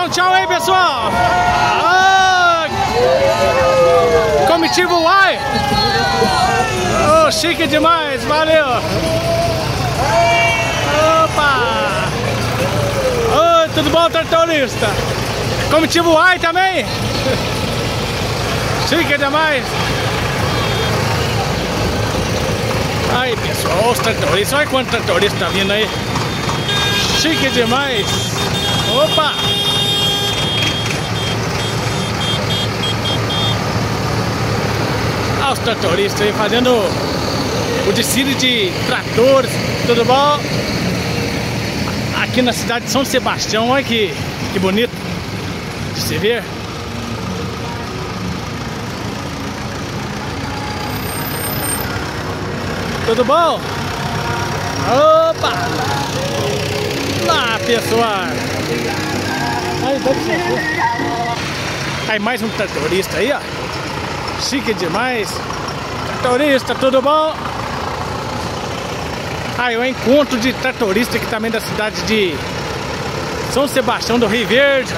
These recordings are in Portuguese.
dando tchau aí, pessoal. Comitiva Uai. Oh, chique demais, valeu. Opa. Oi, tudo bom, tratorista? Comitiva Uai também. Chique demais. Aí, pessoal, os tratoristas. Olha quanto tratorista tá vindo aí. Chique demais. Opa. Olha os tratoristas aí fazendo o desfile de tratores. Tudo bom? Aqui na cidade de São Sebastião. Olha que bonito de se ver. Tudo bom? Opa! Lá, pessoal! Aí mais um tratorista aí, ó. Chique demais. Tratorista, tudo bom? Aí o encontro de tratorista aqui também da cidade de São Sebastião do Rio Verde.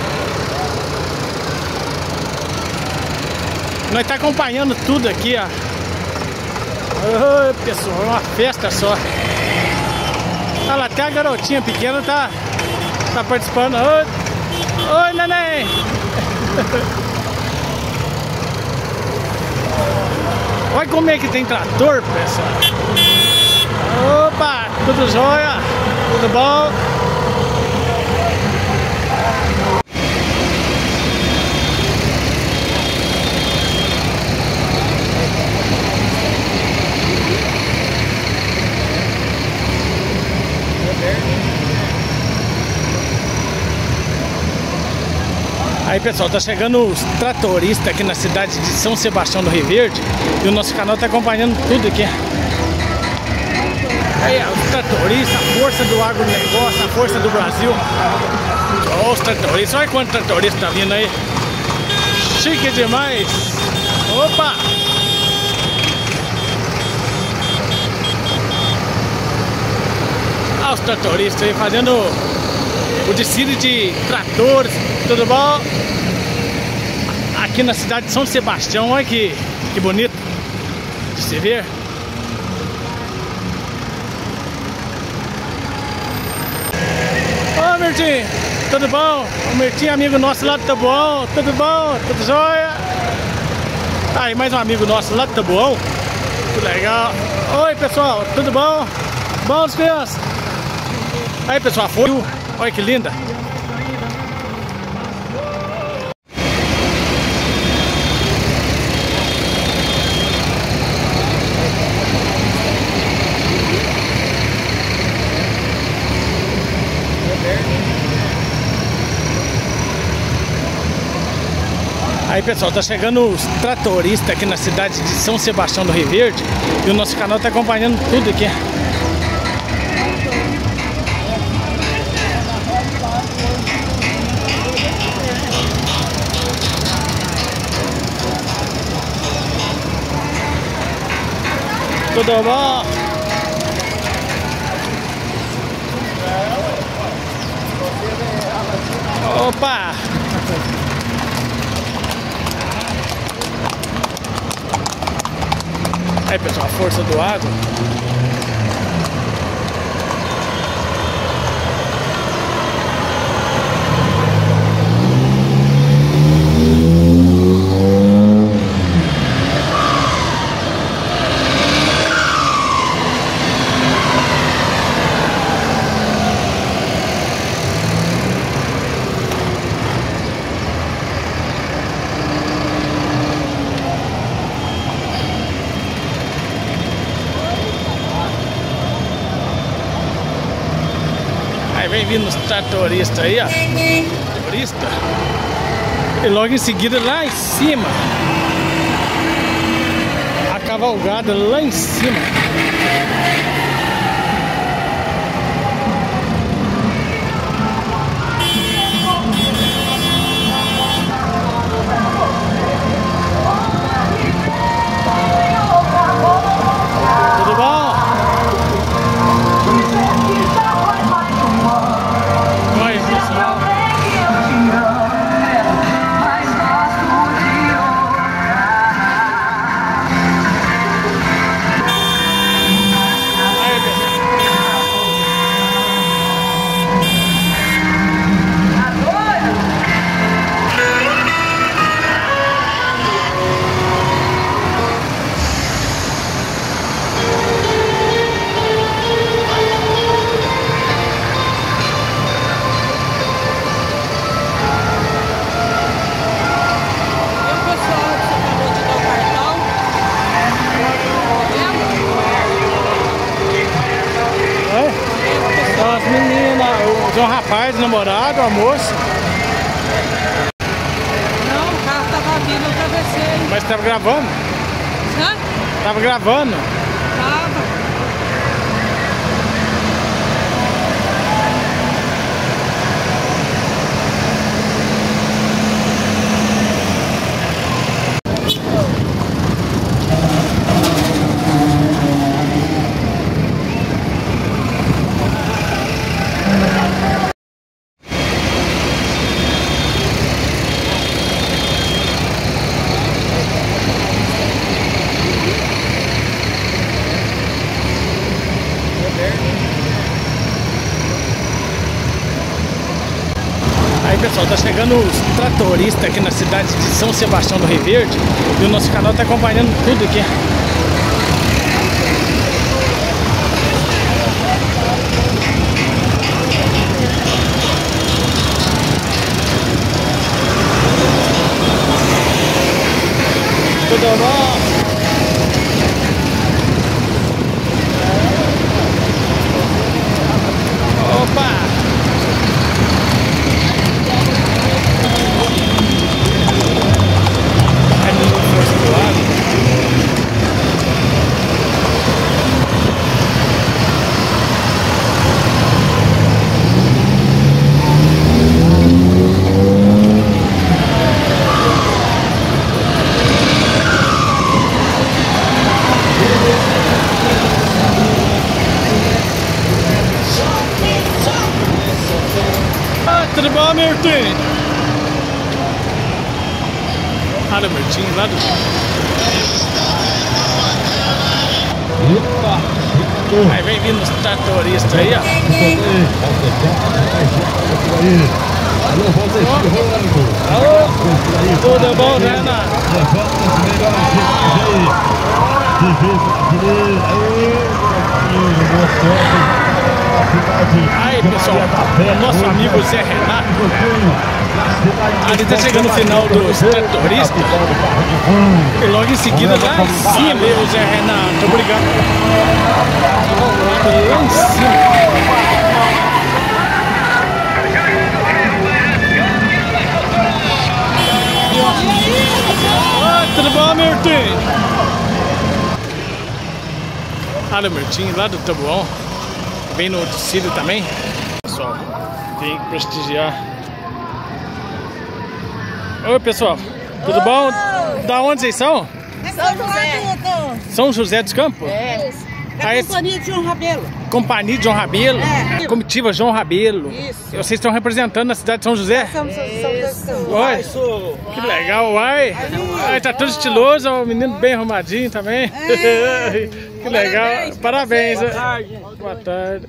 Nós tá acompanhando tudo aqui, ó. Oi, pessoal, é uma festa só. Olha lá, até a garotinha pequena tá participando. Oi, neném. Olha como é que tem trator, pessoal. Opa, tudo jóia? Tudo bom? Aí, pessoal, tá chegando os tratoristas aqui na cidade de São Sebastião do Rio Verde. E o nosso canal tá acompanhando tudo aqui. Aí, os tratoristas, a força do agronegócio, a força do Brasil. Olha os tratoristas, olha quanto tratorista tá vindo aí. Chique demais. Opa! Olha os tratoristas aí fazendo o desfile de tratores. Tudo bom? Aqui na cidade de São Sebastião. Olha que bonito de se ver. Ô, Mirtinho, tudo bom? O Mirtinho, amigo nosso lá do Taboão. Tudo bom? Tudo jóia? Aí, mais um amigo nosso lá do Taboão. Tudo legal. Oi, pessoal, tudo bom? Bons crianças? Aí, pessoal, foi. Olha que linda. Aí, pessoal, tá chegando os tratoristas aqui na cidade de São Sebastião do Rio Verde. E o nosso canal tá acompanhando tudo aqui. Tudo bom? Opa! Aí, pessoal, a força do água. Aí vem vindo os tratoristas aí, ó. Tratorista. E logo em seguida lá em cima, a cavalgada lá em cima. Tudo bom? Oi, pessoal. namorado, almoço. Não, o carro tava vindo, eu atravessei. Mas tava gravando? Hã? Tava gravando? Tava. Aí pessoal, tá chegando os tratoristas aqui na cidade de São Sebastião do Rio Verde e o nosso canal tá acompanhando tudo aqui. Tudo bom? Opa! Tudo bom, Mirtinho? Olha o Mirtinho lá do... Aí vem vindo os tratoristas aí, ó. Tudo bom, né, Renato? Aí pessoal, o nosso amigo Zé Renato ali tá chegando no final dos tratoristas e logo em seguida lá em cima o Zé Renato, obrigado. Lá em cima. Tudo bom, Mirtinho? Olha o Mirtinho lá do Tabuão. Vem no Cílio também. Pessoal, tem que prestigiar. Oi, pessoal. Tudo bom? Da onde vocês são? São José. São José dos Campos? É. Ah, É Companhia de João Rabelo. Companhia de João Rabelo? É. Comitiva João Rabelo. Isso. Vocês estão representando a cidade de São José? Oi, que legal, uai. Ai, tá tudo estiloso, o menino bem arrumadinho também. Que legal, parabéns. Boa tarde. Boa tarde.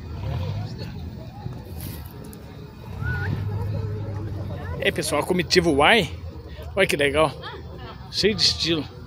E aí pessoal, a comitiva uai. Olha que legal, cheio de estilo.